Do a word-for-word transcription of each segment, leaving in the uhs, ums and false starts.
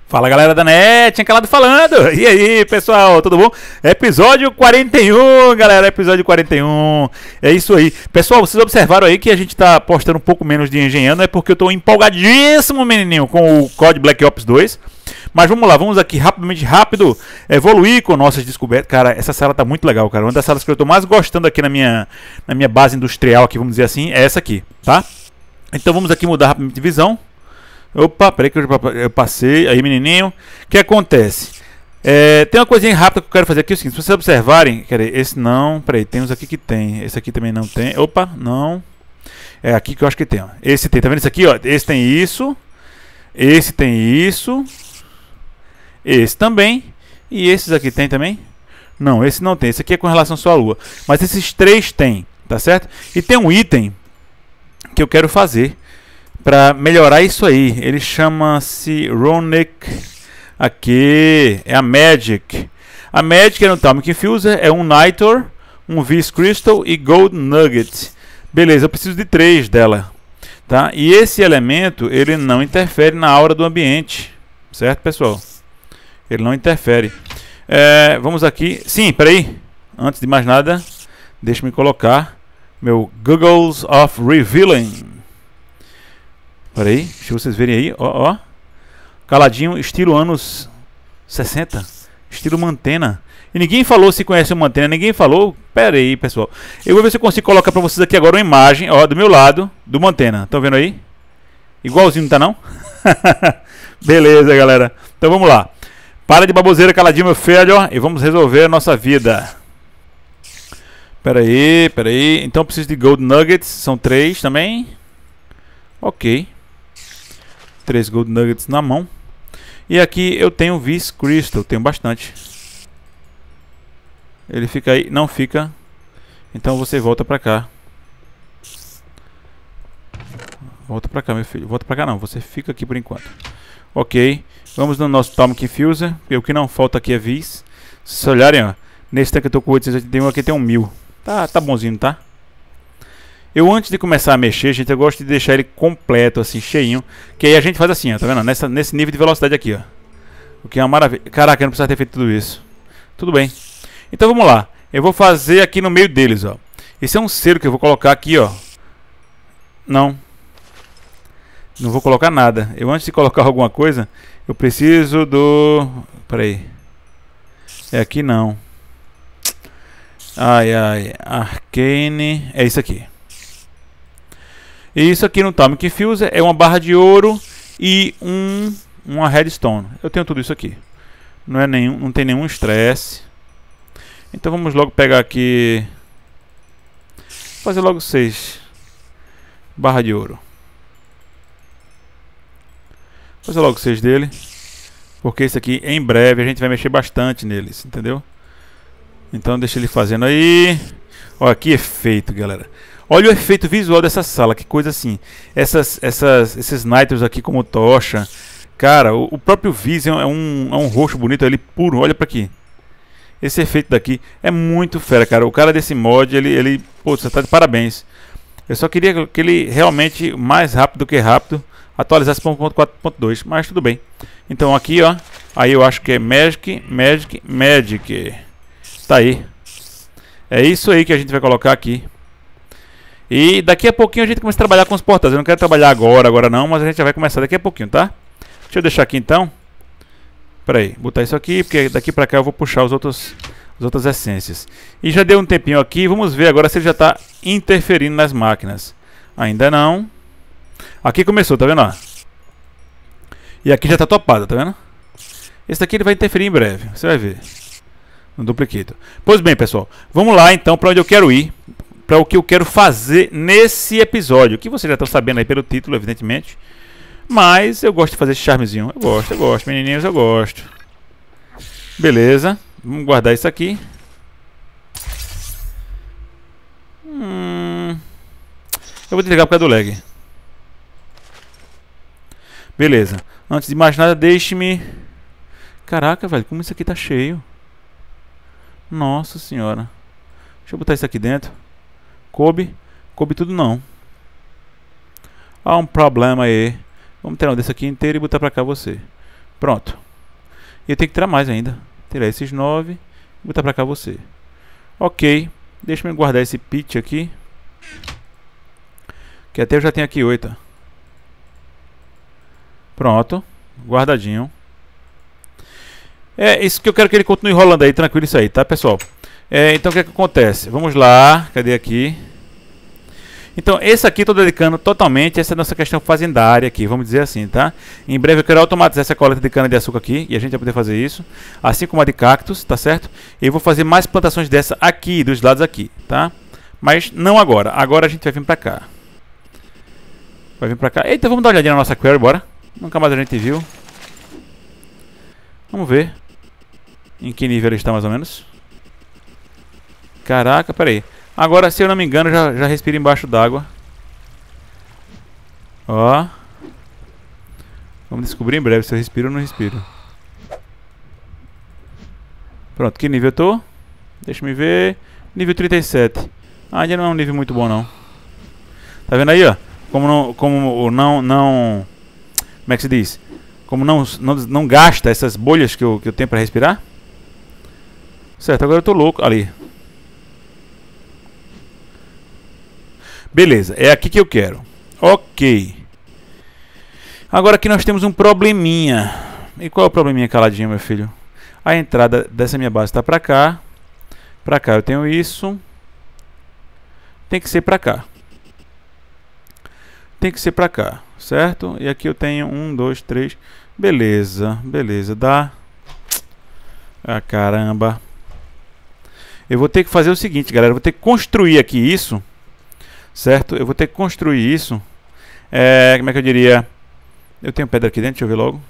Fala galera da net, tinha calado falando. E aí pessoal, tudo bom? Episódio quarenta e um, galera, episódio quarenta e um. É isso aí. Pessoal, vocês observaram aí que a gente tá postando um pouco menos de engenhando. É porque eu tô empolgadíssimo, menininho, com o C O D Black Ops dois. Mas vamos lá, vamos aqui rapidamente, rápido, evoluir com nossas descobertas. Cara, essa sala tá muito legal, cara. Uma das salas que eu tô mais gostando aqui na minha, na minha base industrial, aqui, vamos dizer assim, é essa aqui, tá? Então vamos aqui mudar rapidamente de visão. Opa, peraí que eu passei. Aí, menininho. O que acontece? É, tem uma coisinha rápida que eu quero fazer aqui. É o seguinte, se vocês observarem. Peraí, esse não. Peraí, tem uns aqui que tem. Esse aqui também não tem. Opa, não. É aqui que eu acho que tem. Ó. Esse tem, tá vendo isso aqui? Ó? Esse tem isso. Esse tem isso. Esse também. E esses aqui tem também? Não, esse não tem. Esse aqui é com relação só à lua. Mas esses três tem, tá certo? E tem um item que eu quero fazer para melhorar isso aí. Ele chama-se Runic. Aqui é a Magic. A Magic é no Atomic Fuser, é um Nitor, um Vis Crystal e Gold Nugget. Beleza, eu preciso de três dela, tá? E esse elemento ele não interfere na aura do ambiente, certo, pessoal? Ele não interfere. É, vamos aqui. Sim, peraí. Antes de mais nada, deixa-me colocar meu Googles of Revealing. Peraí, deixa vocês verem aí, ó, ó. Caladinho, estilo anos sessenta. Estilo Mantena. E ninguém falou se conhece o Mantena, ninguém falou. Pera aí, pessoal. Eu vou ver se eu consigo colocar pra vocês aqui agora uma imagem, ó, do meu lado, do Mantena. Estão vendo aí? Igualzinho, não tá não? Beleza, galera. Então vamos lá. Para de baboseira, caladinho, meu filho, ó, e vamos resolver a nossa vida. Pera aí, pera aí. Então eu preciso de Gold Nuggets, são três também. Ok. Três Gold Nuggets na mão. E aqui eu tenho Vis Crystal, tenho bastante. Ele fica aí, não fica. Então você volta pra cá. Volta pra cá, meu filho. Volta pra cá não, você fica aqui por enquanto. Ok. Vamos no nosso Atomic Fuser. O que não falta aqui é Vis. Se vocês olharem, ó, nesse tanque eu tô com oitocentos e oitenta e um, aqui tem um mil. Tá, tá bonzinho, tá? Eu, antes de começar a mexer, gente, eu gosto de deixar ele completo, assim, cheinho. Que aí a gente faz assim, ó, tá vendo? Nessa, nesse nível de velocidade aqui, ó. O que é uma maravilha. Caraca, eu não precisava ter feito tudo isso. Tudo bem. Então vamos lá. Eu vou fazer aqui no meio deles, ó. Esse é um selo que eu vou colocar aqui, ó. Não. Não vou colocar nada. Eu, antes de colocar alguma coisa, eu preciso do... Pera aí. É aqui não. Ai, ai. Arcane. É isso aqui. E isso aqui no Atomic Fuser é uma barra de ouro e um, uma redstone. Eu tenho tudo isso aqui. Não, é nenhum, não tem nenhum estresse. Então vamos logo pegar aqui. Fazer logo seis. Barra de ouro. Fazer logo seis dele. Porque esse aqui em breve a gente vai mexer bastante neles, entendeu? Então deixa ele fazendo aí. Olha que efeito, galera. Olha o efeito visual dessa sala, que coisa assim. Essas, essas, esses nitros aqui como tocha. Cara, o, o próprio Vision é um, é um roxo bonito ali, puro. Olha pra aqui. Esse efeito daqui é muito fera, cara. O cara desse mod, ele... ele pô, você tá de parabéns. Eu só queria que ele realmente, mais rápido que rápido, atualizasse para um ponto quatro ponto dois. Mas tudo bem. Então aqui, ó. Aí eu acho que é Magic, Magic, Magic. Tá aí. É isso aí que a gente vai colocar aqui. E daqui a pouquinho a gente começa a trabalhar com os portais. Eu não quero trabalhar agora, agora não, mas a gente já vai começar daqui a pouquinho, tá? Deixa eu deixar aqui então. Pera aí, botar isso aqui, porque daqui pra cá eu vou puxar os outros, as outras essências. E já deu um tempinho aqui, vamos ver agora se ele já tá interferindo nas máquinas. Ainda não. Aqui começou, tá vendo? Ó? E aqui já tá topado, tá vendo? Esse daqui ele vai interferir em breve, você vai ver. No duplicate. Pois bem, pessoal, vamos lá então para onde eu quero ir. Para o que eu quero fazer nesse episódio, que vocês já estão sabendo aí pelo título, evidentemente. Mas eu gosto de fazer esse charmezinho. Eu gosto, eu gosto, menininhos, eu gosto. Beleza, vamos guardar isso aqui. Hum, eu vou desligar por causa do lag. Beleza, antes de mais nada, deixe-me... Caraca, velho, como isso aqui tá cheio. Nossa senhora. Deixa eu botar isso aqui dentro. Coube? Coube tudo não. Há um problema aí. Vamos tirar um desse aqui inteiro e botar pra cá você. Pronto. E eu tenho que tirar mais ainda. Tirar esses nove e botar pra cá você. Ok. Deixa eu guardar esse pitch aqui. Que até eu já tenho aqui oito. Pronto. Guardadinho. É isso que eu quero que ele continue rolando aí. Tranquilo isso aí, tá, pessoal? É, então o que é que acontece? Vamos lá. Cadê aqui? Então, esse aqui estou dedicando totalmente a essa nossa questão fazendária aqui, vamos dizer assim, tá? Em breve eu quero automatizar essa coleta de cana-de-açúcar aqui, e a gente vai poder fazer isso, assim como a de cactos, tá certo? E eu vou fazer mais plantações dessa aqui, dos lados aqui, tá? Mas não agora, agora a gente vai vir pra cá. Vai vir pra cá. Eita, vamos dar uma olhadinha na nossa query, bora. Nunca mais a gente viu. Vamos ver em que nível ele está mais ou menos. Caraca, peraí. Agora, se eu não me engano, já, já respiro embaixo d'água. Ó. Vamos descobrir em breve se eu respiro ou não respiro. Pronto, que nível eu tô? Deixa eu ver. Nível trinta e sete. Ah, ainda não é um nível muito bom, não. Tá vendo aí, ó? Como não... Como não... não como é que se diz? Como não, não, não gasta essas bolhas que eu, que eu tenho pra respirar. Certo, agora eu tô louco. Ali. Beleza, é aqui que eu quero. Ok. Agora aqui nós temos um probleminha. E qual é o probleminha, caladinho, meu filho? A entrada dessa minha base está para cá. Para cá eu tenho isso. Tem que ser para cá. Tem que ser para cá, certo? E aqui eu tenho um, dois, três. Beleza, beleza. Dá. Ah, caramba. Eu vou ter que fazer o seguinte, galera. Eu vou ter que construir aqui isso. Certo? Eu vou ter que construir isso. É, como é que eu diria? Eu tenho pedra aqui dentro, deixa eu ver logo.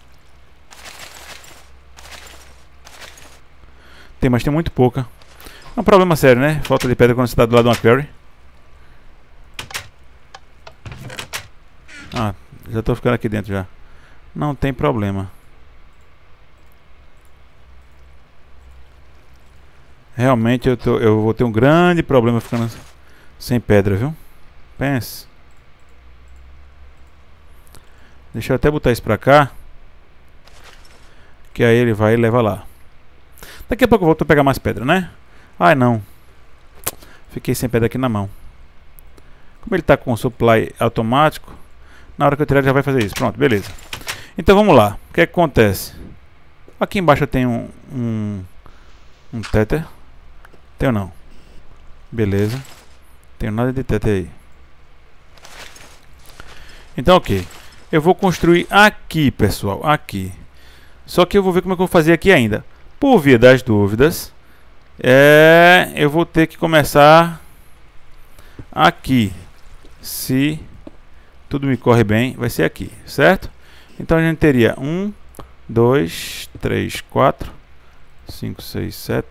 Tem, mas tem muito pouca. É um problema sério, né? Falta de pedra quando você está do lado de uma query. Ah, já estou ficando aqui dentro já. Não tem problema. Realmente eu, tô, eu vou ter um grande problema ficando sem pedra, viu? Pense. Deixa eu até botar isso pra cá. Que aí ele vai e leva lá. Daqui a pouco eu volto a pegar mais pedra, né? Ai, não. Fiquei sem pedra aqui na mão. Como ele tá com o supply automático, na hora que eu tirar ele já vai fazer isso. Pronto, beleza. Então vamos lá. O que é que acontece? Aqui embaixo eu tenho um... Um, um tether. Tenho não. Beleza. Tenho nada de tether aí. Então, ok. Eu vou construir aqui, pessoal. Aqui. Só que eu vou ver como é que eu vou fazer aqui ainda. Por via das dúvidas, é, eu vou ter que começar aqui. Se tudo me corre bem, vai ser aqui, certo? Então a gente teria um, dois, três, quatro, cinco, seis, sete,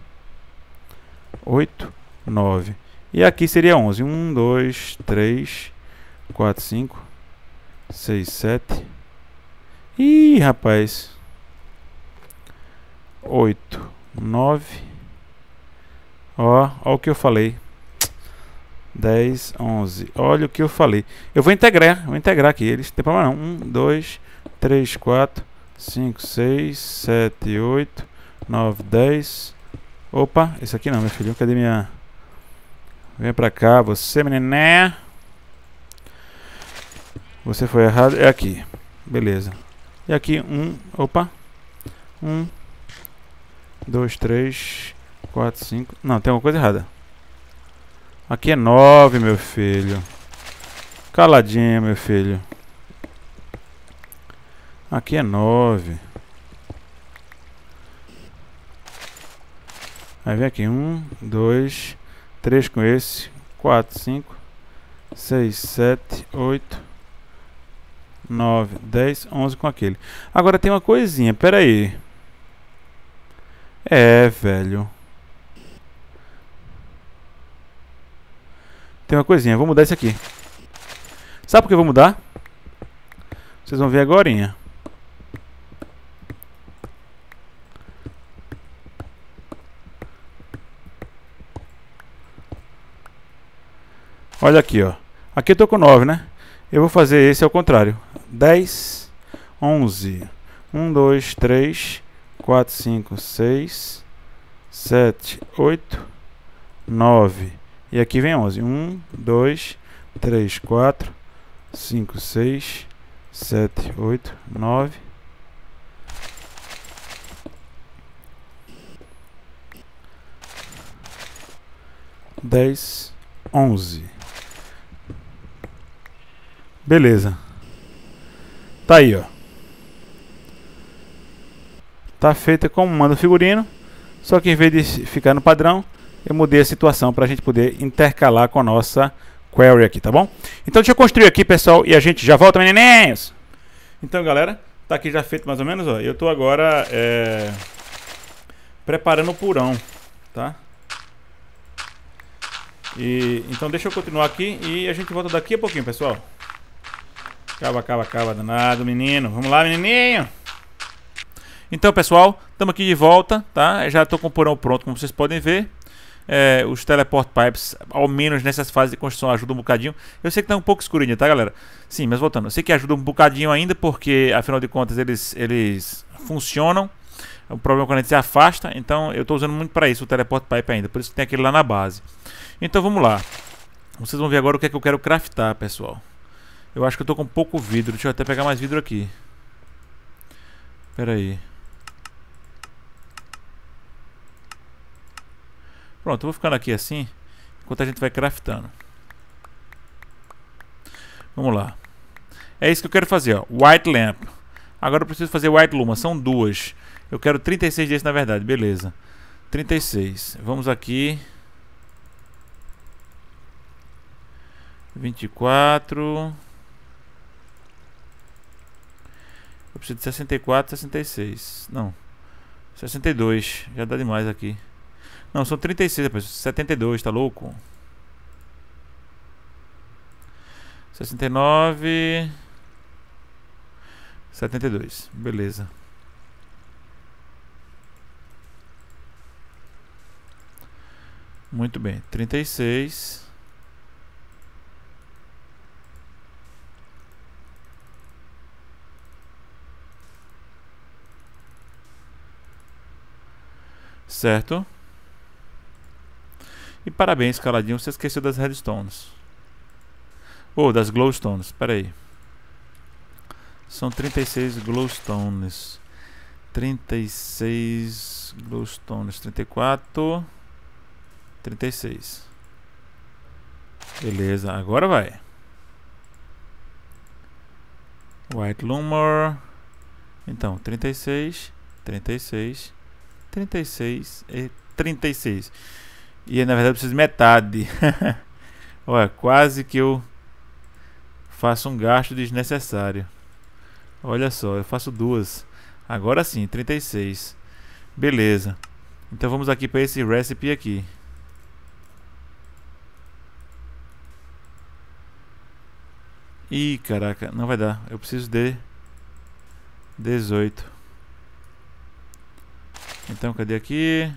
oito, nove. E aqui seria onze. um, dois, três, quatro, cinco, seis, sete. Ih, rapaz. oito, nove. Ó, ó o que eu falei. dez, onze. Olha o que eu falei. Eu vou integrar, vou integrar aqui eles. Não tem problema não. um, dois, três, quatro, cinco, seis, sete, oito, nove, dez. Opa, esse aqui não, meu filho. Cadê minha... Vem pra cá, você, meniné. Você foi errado. É aqui. Beleza. E aqui, um... Opa. Um... dois, três, quatro, cinco. Não, tem alguma coisa errada. Aqui é nove, meu filho. Caladinho, meu filho. Aqui é nove. Aí vem aqui. um, dois, três com esse. quatro, cinco, seis, sete, oito, nove, dez, onze com aquele. Agora tem uma coisinha. Pera aí. É, velho. Tem uma coisinha, vou mudar isso aqui. Sabe por que eu vou mudar? Vocês vão ver agorinha. Olha aqui, ó. Aqui eu tô com nove, né? Eu vou fazer esse ao contrário. dez, onze, um, dois, três, quatro, cinco, seis, sete, oito, nove. E aqui vem onze. um, dois, três, quatro, cinco, seis, sete, oito, nove. dez, onze. Beleza. Tá aí, ó. Tá feita como manda o figurino. Só que em vez de ficar no padrão, eu mudei a situação para a gente poder intercalar com a nossa query aqui, tá bom? Então deixa eu construir aqui, pessoal, e a gente já volta, menininhos! Então, galera, tá aqui já feito mais ou menos, ó. Eu tô agora é, preparando o purão, tá? E, então deixa eu continuar aqui e a gente volta daqui a pouquinho, pessoal. Cava, cava, cava, danado, menino. Vamos lá, menininho! Então, pessoal, estamos aqui de volta, tá? Eu já estou com o porão pronto, como vocês podem ver. É, os teleport pipes, ao menos nessas fases de construção, ajudam um bocadinho. Eu sei que tá um pouco escurinho, tá, galera? Sim, mas voltando, eu sei que ajuda um bocadinho ainda, porque afinal de contas eles, eles funcionam. O problema é quando a gente se afasta, então eu estou usando muito para isso o teleport pipe ainda, por isso que tem aquele lá na base. Então vamos lá. Vocês vão ver agora o que é que eu quero craftar, pessoal. Eu acho que eu estou com pouco vidro, deixa eu até pegar mais vidro aqui. Pera aí. Pronto, eu vou ficando aqui assim, enquanto a gente vai craftando. Vamos lá. É isso que eu quero fazer, ó. White Lamp. Agora eu preciso fazer White Luma, são duas. Eu quero trinta e seis desses na verdade, beleza. trinta e seis. Vamos aqui. vinte e quatro. Eu preciso de sessenta e quatro, sessenta e seis. Não. sessenta e dois. Já dá demais aqui. Não, são trinta e seis, depois. setenta e dois, tá louco? sessenta e nove. setenta e dois, beleza. Muito bem, trinta e seis. Certo. E parabéns, caladinho, você esqueceu das redstones. Ou oh, das glowstones, espera aí. São trinta e seis glowstones. trinta e seis glowstones, trinta e quatro, trinta e seis. Beleza, agora vai. White Lumber. Então, trinta e seis, trinta e seis, trinta e seis e trinta e seis. E na verdade eu preciso de metade. Olha, quase que eu faço um gasto desnecessário. Olha só, eu faço duas. Agora sim, trinta e seis. Beleza. Então vamos aqui para esse recipe aqui. Ih, caraca, não vai dar. Eu preciso de dezoito. Então, cadê aqui?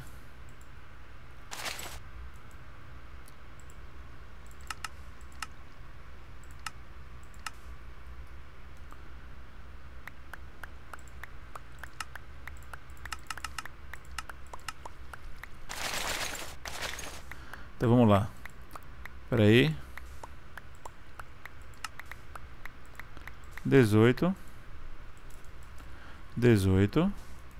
Então vamos lá. Espera aí. dezoito. dezoito.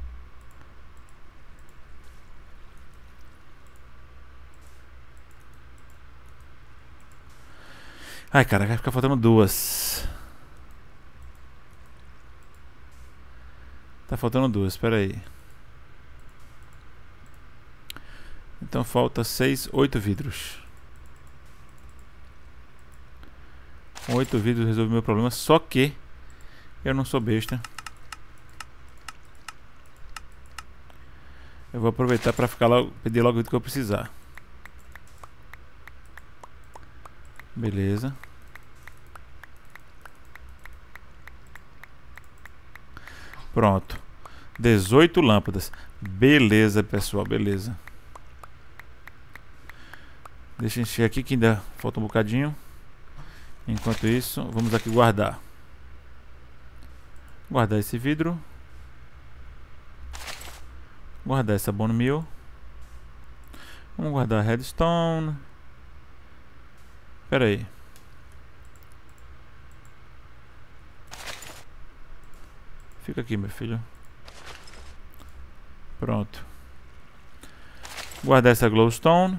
Ai, cara, vai ficar faltando duas. Tá faltando duas, espera aí. Então falta seis, oito vidros. Com oito vidros resolvi meu problema, só que eu não sou besta. Eu vou aproveitar para ficar logo, pedir logo o que eu precisar. Beleza. Pronto. dezoito lâmpadas. Beleza, pessoal, beleza. Deixa eu encher aqui que ainda falta um bocadinho. Enquanto isso, vamos aqui guardar. Guardar esse vidro. Guardar essa bone meal. Vamos guardar redstone. Espera aí. Fica aqui, meu filho. Pronto. Guardar essa glowstone.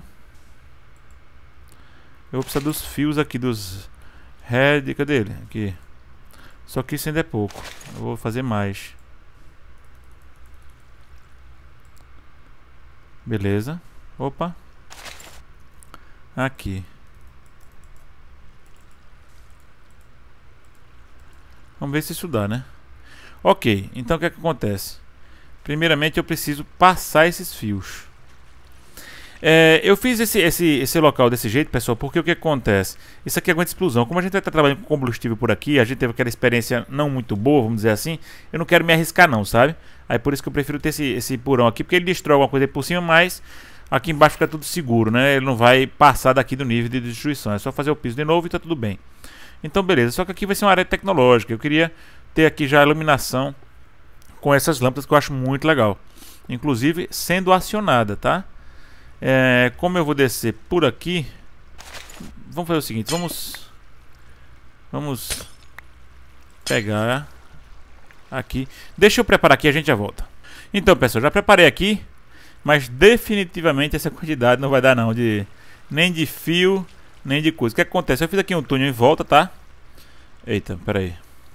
Eu vou precisar dos fios aqui, dos red. Cadê ele? Aqui. Só que isso ainda é pouco. Eu vou fazer mais. Beleza. Opa. Aqui. Vamos ver se isso dá, né? Ok, então o que é que acontece? Primeiramente eu preciso passar esses fios. É, eu fiz esse, esse, esse local desse jeito, pessoal, porque o que acontece? Isso aqui aguenta explosão. Como a gente vai estar trabalhando com combustível por aqui, a gente teve aquela experiência não muito boa, vamos dizer assim. Eu não quero me arriscar não, sabe? Aí por isso que eu prefiro ter esse, esse porão aqui, porque ele destrói alguma coisa por cima, mas aqui embaixo fica tudo seguro, né? Ele não vai passar daqui do nível de destruição. É só fazer o piso de novo e tá tudo bem. Então beleza, só que aqui vai ser uma área tecnológica. Eu queria ter aqui já a iluminação com essas lâmpadas que eu acho muito legal. Inclusive sendo acionada, tá? É, como eu vou descer por aqui, vamos fazer o seguinte, vamos vamos pegar aqui. Deixa eu preparar aqui, a gente já volta. Então, pessoal, já preparei aqui, mas definitivamente essa quantidade não vai dar não de nem de fio, nem de coisa. O que acontece? Eu fiz aqui um túnel em volta, tá? Eita, pera aí.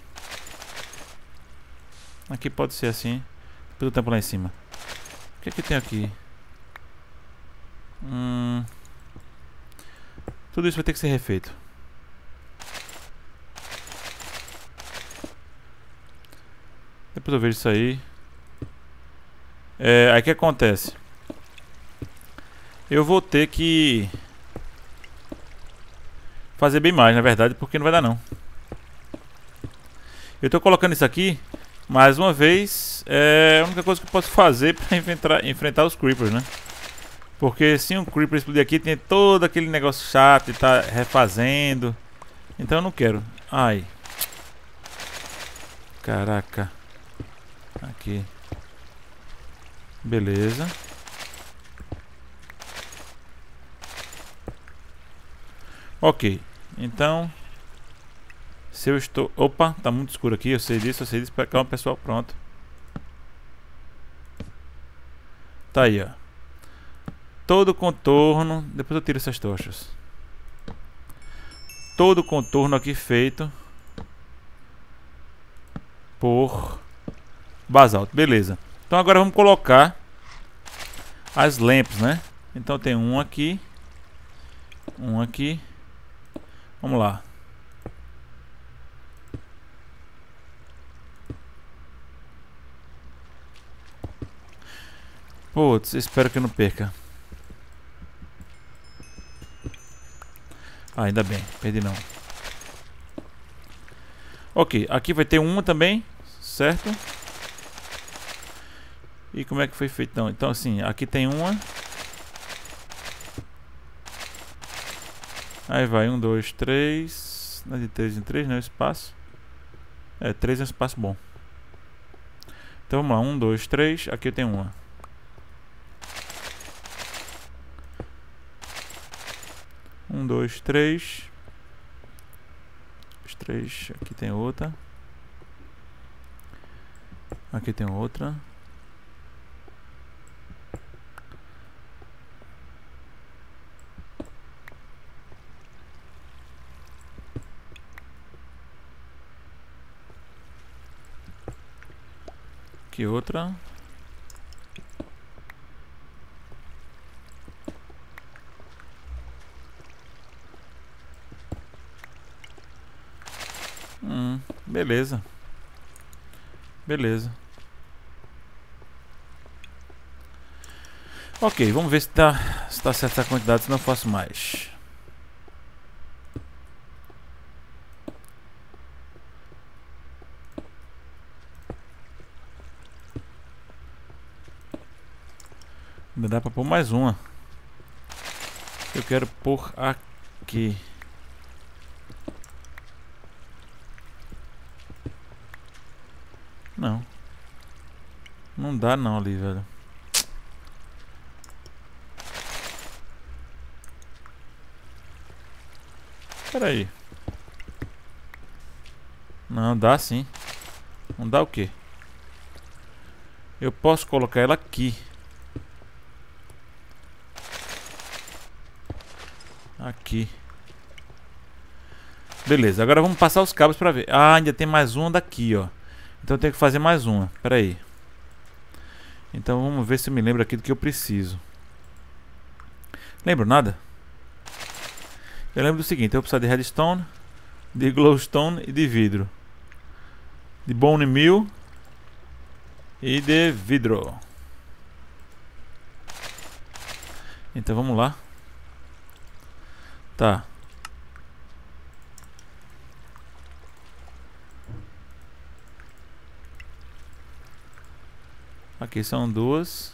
Aqui pode ser assim. Depois eu tampo lá em cima. O que é que tem aqui? Hum, tudo isso vai ter que ser refeito. Depois eu vejo isso aí. É, aí o que acontece? Eu vou ter que fazer bem mais, na verdade, porque não vai dar não. Eu tô colocando isso aqui, mais uma vez, é a única coisa que eu posso fazer para enfrentar, enfrentar os creepers, né? Porque se um creeper explodir aqui, tem todo aquele negócio chato de estar tá refazendo. Então eu não quero. Ai. Caraca. Aqui. Beleza. Ok. Então, se eu estou... Opa, tá muito escuro aqui. Eu sei disso, eu sei disso. Calma, pessoal. Pronto. Tá aí, ó. Todo o contorno, depois eu tiro essas tochas. Todo o contorno aqui feito por basalto, beleza. Então agora vamos colocar as lâmpadas, né? Então tem um aqui, um aqui. Vamos lá. Putz, espero que eu não perca. Ah, ainda bem, perdi não. Ok, aqui vai ter uma também, certo? E como é que foi feito então? Então assim, aqui tem uma. Aí vai, um, dois, três. Não é de três em três, não é espaço. É, três é um espaço bom. Então vamos lá, um, dois, três. Aqui tem uma. Um, dois, três. Os três. Aqui tem outra. Aqui tem outra. Aqui outra. Hum, beleza. Beleza. Ok, vamos ver se tá, se tá certa a quantidade, se não faço mais. Ainda dá pra pôr mais uma. Eu quero pôr aqui. Não. Não dá não ali, velho. Pera aí. Não, dá sim. Não dá o quê? Eu posso colocar ela aqui. Aqui. Beleza, agora vamos passar os cabos pra ver. Ah, ainda tem mais uma daqui, ó. Então eu tenho que fazer mais uma. Pera aí. Então vamos ver se eu me lembro aqui do que eu preciso. Lembro nada? Eu lembro do seguinte, eu vou precisar de redstone, de glowstone e de vidro. De bone meal e de vidro. Então vamos lá. Tá. Aqui são duas.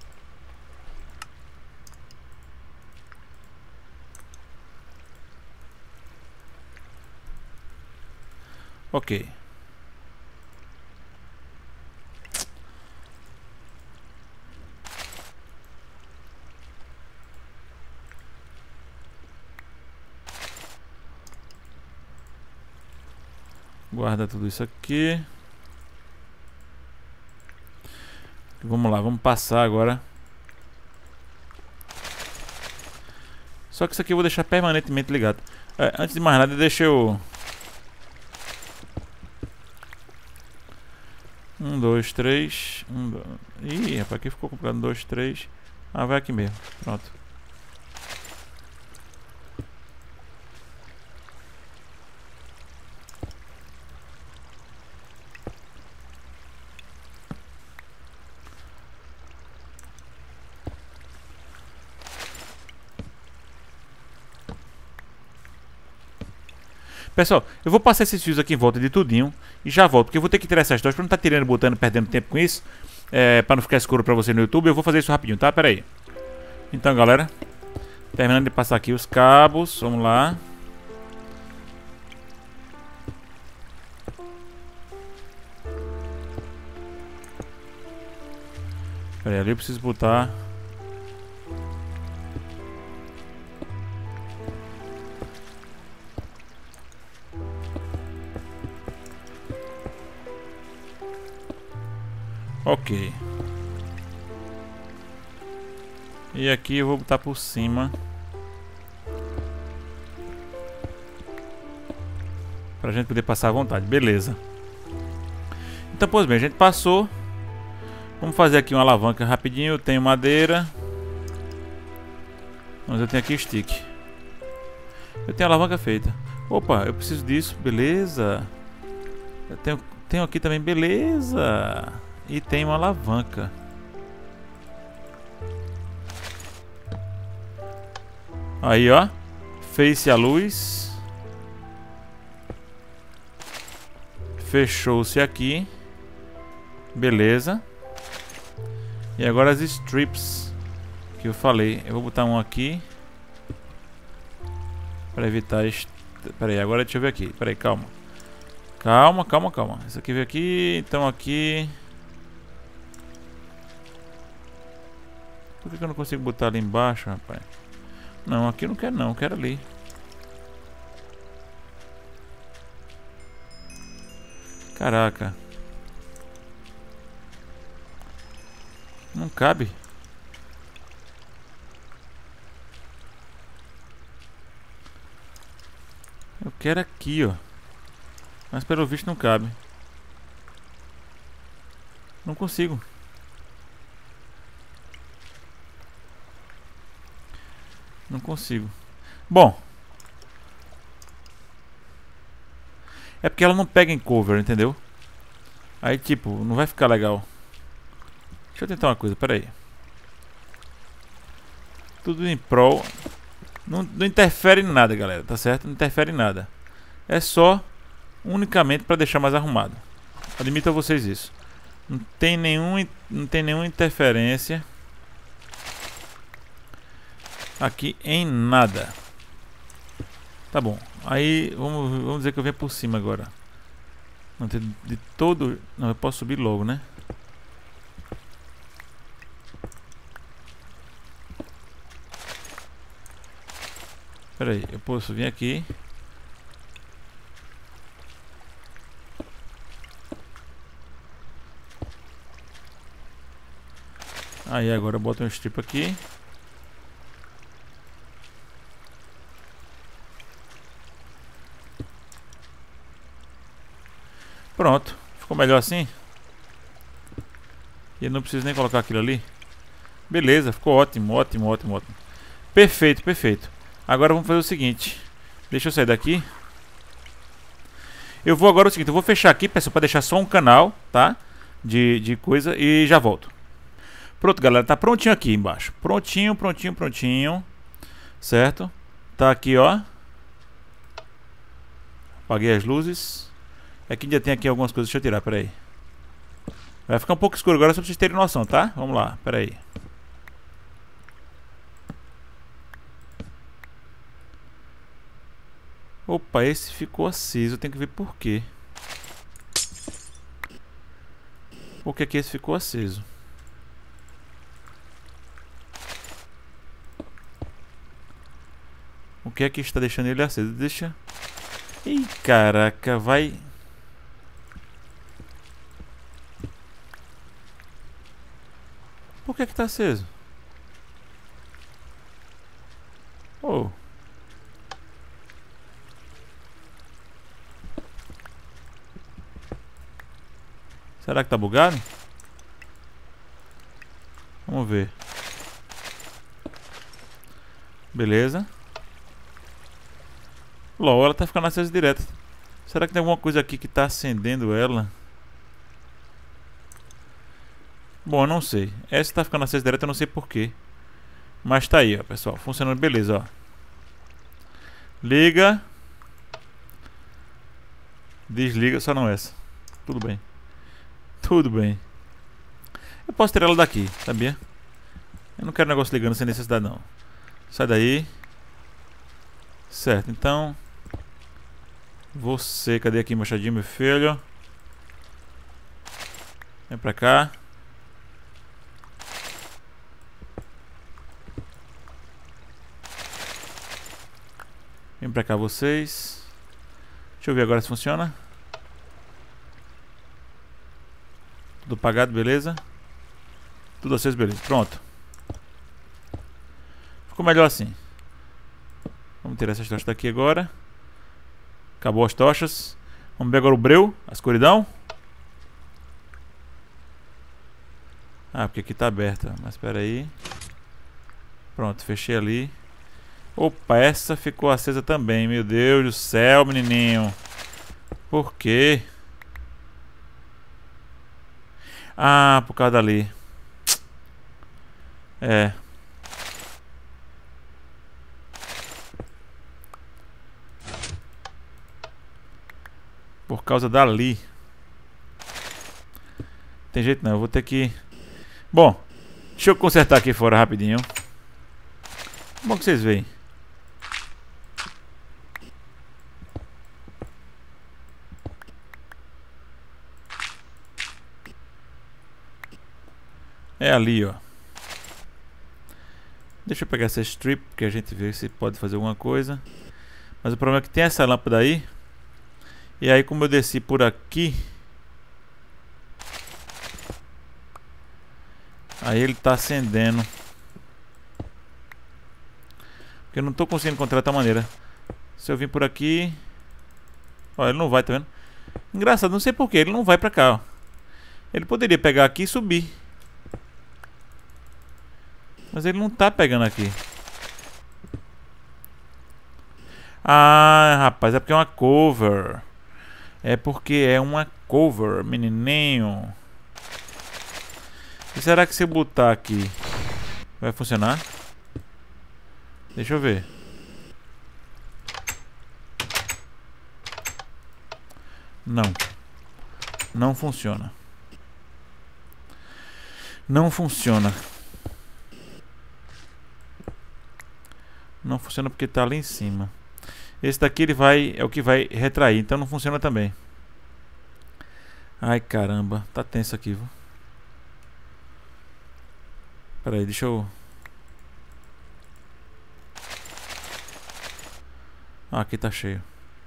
Ok. Guarda tudo isso aqui. Vamos lá, vamos passar agora. Só que isso aqui eu vou deixar permanentemente ligado. É, antes de mais nada, deixa eu... Um, dois, três. Um, dois... Ih, rapaz, aqui ficou complicado. Um, dois, três. Ah, vai aqui mesmo. Pronto. Pessoal, eu vou passar esses fios aqui em volta de tudinho e já volto, porque eu vou ter que tirar essas duas para não estar tirando, botando, perdendo tempo com isso, é, para não ficar escuro para você no YouTube. Eu vou fazer isso rapidinho, tá? Pera aí. Então, galera, terminando de passar aqui os cabos, vamos lá. Pera aí, ali eu preciso botar... Ok. E aqui eu vou botar por cima. Pra gente poder passar à vontade. Beleza. Então, pois bem, a gente passou. Vamos fazer aqui uma alavanca rapidinho. Eu tenho madeira. Mas eu tenho aqui stick. Eu tenho a alavanca feita. Opa, eu preciso disso. Beleza. Eu tenho, tenho aqui também. Beleza. E tem uma alavanca. Aí, ó. Face a luz. Fechou-se aqui. Beleza. E agora as strips que eu falei. Eu vou botar um aqui para evitar... Est... Pera aí, agora deixa eu ver aqui. Pera aí, calma. Calma, calma, calma. Isso aqui veio aqui. Então aqui... Por que eu não consigo botar ali embaixo, rapaz? Não, aqui eu não quero não, eu quero ali. Caraca. Não cabe. Eu quero aqui, ó. Mas pelo visto não cabe. Não consigo. Não consigo. Bom. É porque ela não pega em cover, entendeu? Aí tipo, não vai ficar legal. Deixa eu tentar uma coisa, pera aí. Tudo em prol. Não, não interfere em nada, galera, tá certo? Não interfere em nada. É só unicamente para deixar mais arrumado. Admito a vocês isso. Não tem nenhum, não tem nenhuma interferência aqui em nada. Tá bom. Aí vamos, vamos dizer que eu venho por cima agora. Não, de, de todo. Não, eu posso subir logo, né? Pera aí, eu posso vir aqui. Aí agora eu boto um strip aqui. Pronto, ficou melhor assim. E eu não preciso nem colocar aquilo ali. Beleza, ficou ótimo, ótimo, ótimo, ótimo. Perfeito, perfeito. Agora vamos fazer o seguinte. Deixa eu sair daqui. Eu vou agora o seguinte, eu vou fechar aqui, pessoal, para deixar só um canal, tá? De, de coisa e já volto. Pronto, galera, tá prontinho aqui embaixo. Prontinho, prontinho, prontinho. Certo? Tá aqui, ó. Apaguei as luzes. Aqui ainda tem aqui algumas coisas, deixa eu tirar, peraí. Vai ficar um pouco escuro agora, só pra vocês terem noção, tá? Vamos lá, peraí. Opa, esse ficou aceso, eu tenho que ver por quê. Por que que esse ficou aceso? O que é que está deixando ele aceso? Deixa... Ih, caraca, vai... Por que que tá aceso? Oh. Será que tá bugado? Vamos ver. Beleza. LOL, ela tá ficando acesa direto. Será que tem alguma coisa aqui que tá acendendo ela? Bom, eu não sei. Essa tá ficando acesa direto, eu não sei porquê. Mas tá aí, ó, pessoal. Funcionando beleza, ó. Liga. Desliga, só não essa. Tudo bem. Tudo bem. Eu posso tirar ela daqui, sabia? Eu não quero negócio ligando sem necessidade, não. Sai daí. Certo, então... Você, cadê aqui, machadinho, meu filho? Vem pra cá. Vem pra cá vocês. Deixa eu ver agora se funciona. Tudo apagado, beleza? Tudo aceso, beleza. Pronto. Ficou melhor assim. Vamos tirar essas tochas daqui agora. Acabou as tochas. Vamos ver agora o breu, a escuridão. Ah, porque aqui tá aberta. Mas espera aí. Pronto, fechei ali. Opa, essa ficou acesa também. Meu Deus do céu, menininho. Por quê? Ah, por causa dali. É. Por causa dali. Tem jeito não, eu vou ter que... Bom, deixa eu consertar aqui fora rapidinho. Bom que vocês veem. É ali, ó. Deixa eu pegar essa strip, que a gente vê se pode fazer alguma coisa. Mas o problema é que tem essa lâmpada aí. E aí como eu desci por aqui, aí ele tá acendendo. Porque eu não tô conseguindo encontrar de outra maneira. Se eu vim por aqui... Ó, ele não vai, tá vendo? Engraçado, não sei porquê, ele não vai pra cá, ó. Ele poderia pegar aqui e subir. Mas ele não tá pegando aqui. Ah, rapaz, é porque é uma cover. É porque é uma cover, menininho. E será que se eu botar aqui vai funcionar? Deixa eu ver. Não. Não funciona. Não funciona. Não funciona porque tá ali em cima. Esse daqui ele vai, é o que vai retrair, então não funciona também. Ai caramba, tá tenso aqui, viu? Pera aí, deixa eu... Ah, aqui tá cheio.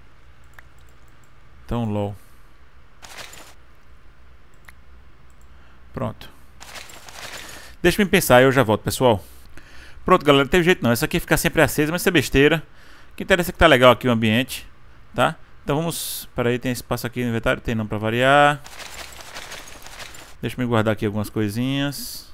Então, LOL. Pronto. Deixa eu pensar, eu já volto, pessoal. Pronto, galera, não teve jeito não. Essa aqui fica sempre acesa, mas isso é besteira. O que interessa é que tá legal aqui o ambiente, tá? Então vamos... Pera aí, tem espaço aqui no inventário? Tem não pra variar. Deixa eu me guardar aqui algumas coisinhas.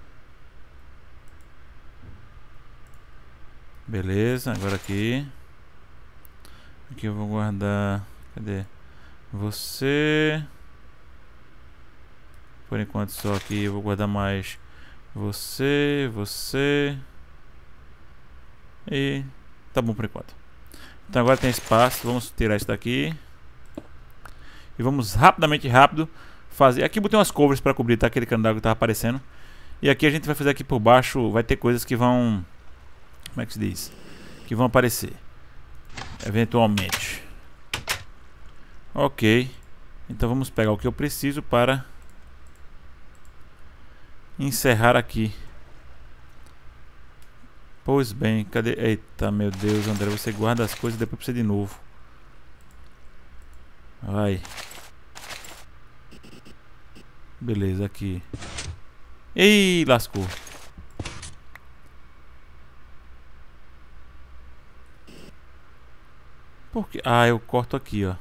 Beleza, agora aqui. Aqui eu vou guardar... Cadê? Você... Por enquanto só aqui eu vou guardar mais... Você, você... E... Tá bom por enquanto. Então agora tem espaço, vamos tirar isso daqui. E vamos rapidamente, rápido fazer... Aqui botei umas covers para cobrir, tá? Aquele cano d'água que tava aparecendo. E aqui a gente vai fazer aqui por baixo, vai ter coisas que vão... Como é que se diz? Que vão aparecer. Eventualmente. Ok. Então vamos pegar o que eu preciso para... encerrar aqui. Pois bem, cadê? Eita, meu Deus, André, você guarda as coisas e depois precisa de novo. Vai. Beleza, aqui. Ei, lascou. Por que? Ah, eu corto aqui, ó.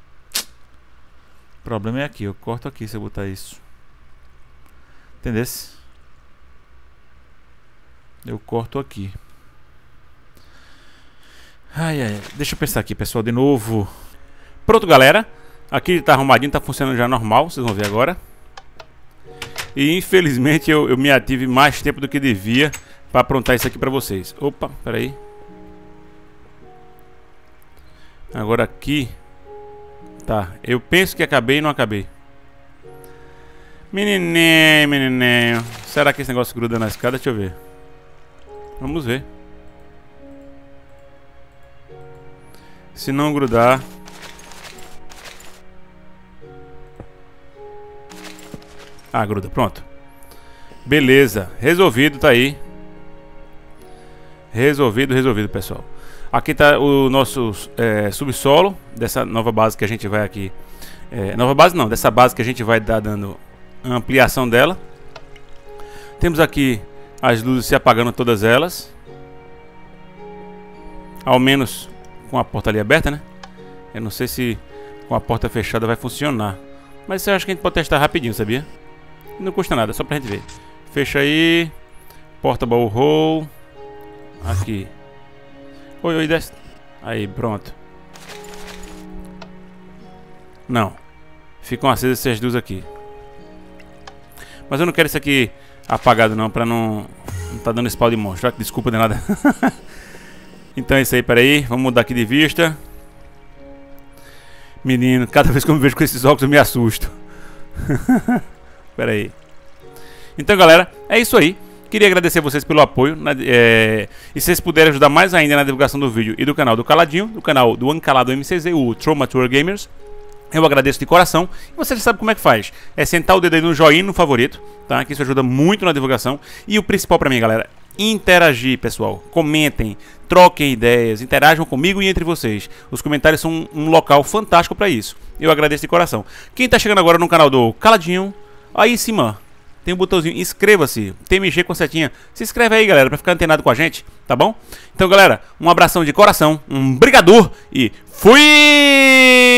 O problema é aqui, eu corto aqui se eu botar isso. Entendesse? Eu corto aqui. Ai, ai, deixa eu pensar aqui, pessoal, de novo. Pronto, galera. Aqui tá arrumadinho, tá funcionando já normal, vocês vão ver agora. E infelizmente eu, eu me ative mais tempo do que devia para aprontar isso aqui pra vocês. Opa, peraí. Agora aqui. Tá, eu penso que acabei e não acabei. Menininho, menininho. Será que esse negócio gruda na escada? Deixa eu ver. Vamos ver. Se não grudar... Ah, gruda. Pronto. Beleza. Resolvido, tá aí. Resolvido, resolvido, pessoal. Aqui tá o nosso é, subsolo dessa nova base que a gente vai aqui... É, nova base não, dessa base que a gente vai dar dando... ampliação dela. Temos aqui as luzes se apagando, todas elas. Ao menos com a porta ali aberta, né? Eu não sei se com a porta fechada vai funcionar, mas isso eu acho que a gente pode testar rapidinho, sabia? Não custa nada, só pra gente ver. Fecha aí. Porta baú hole. Aqui. Oi, oi, desce. Aí, pronto. Não. Ficam acesas essas duas aqui. Mas eu não quero isso aqui apagado não, pra não... Não tá dando spawn de monstro. Desculpa de nada. Então é isso aí, peraí. Vamos mudar aqui de vista. Menino, cada vez que eu me vejo com esses óculos eu me assusto. Peraí. Então, galera, é isso aí. Queria agradecer a vocês pelo apoio. Na, é, e se vocês puderem ajudar mais ainda na divulgação do vídeo e do canal do Caladinho, do canal do Ancalado M C Z, o Trauma Tour Gamers, eu agradeço de coração. E você já sabe como é que faz. É sentar o dedo aí no joinha, no favorito, tá? Que isso ajuda muito na divulgação. E o principal pra mim, galera, interagir, pessoal. Comentem, troquem ideias, interajam comigo e entre vocês. Os comentários são um, um local fantástico pra isso. Eu agradeço de coração. Quem tá chegando agora no canal do Caladinho, aí em cima tem um botãozinho, inscreva-se, T M G com setinha. Se inscreve aí, galera, pra ficar antenado com a gente, tá bom? Então, galera, um abração de coração, um brigador e fui!